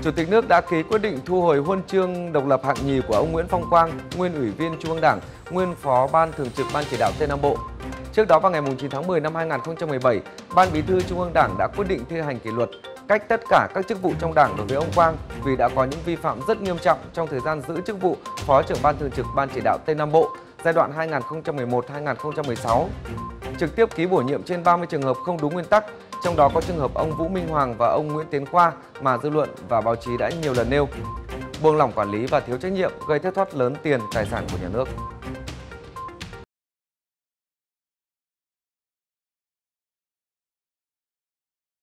Chủ tịch nước đã ký quyết định thu hồi huân chương độc lập hạng nhì của ông Nguyễn Phong Quang, nguyên Ủy viên Trung ương Đảng, nguyên Phó Ban Thường trực Ban Chỉ đạo Tây Nam Bộ. Trước đó vào ngày 9 tháng 10 năm 2017, Ban Bí thư Trung ương Đảng đã quyết định thi hành kỷ luật, cách tất cả các chức vụ trong Đảng đối với ông Quang vì đã có những vi phạm rất nghiêm trọng trong thời gian giữ chức vụ Phó trưởng Ban Thường trực Ban Chỉ đạo Tây Nam Bộ giai đoạn 2011-2016. Trực tiếp ký bổ nhiệm trên 30 trường hợp không đúng nguyên tắc, trong đó có trường hợp ông Vũ Minh Hoàng và ông Nguyễn Tiến Khoa mà dư luận và báo chí đã nhiều lần nêu. Buông lỏng quản lý và thiếu trách nhiệm gây thất thoát lớn tiền tài sản của nhà nước.